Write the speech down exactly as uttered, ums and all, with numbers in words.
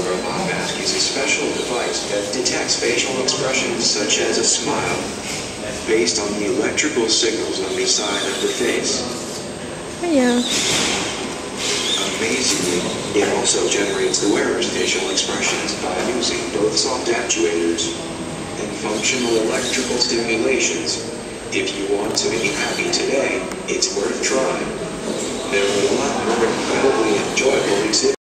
Aura Eye Mask is a special device that detects facial expressions such as a smile based on the electrical signals on the side of the face. Yeah. Amazingly, it also generates the wearer's facial expressions by using both soft actuators and functional electrical stimulations. If you want to be happy today, it's worth trying. There are a lot more incredibly enjoyable exhibits.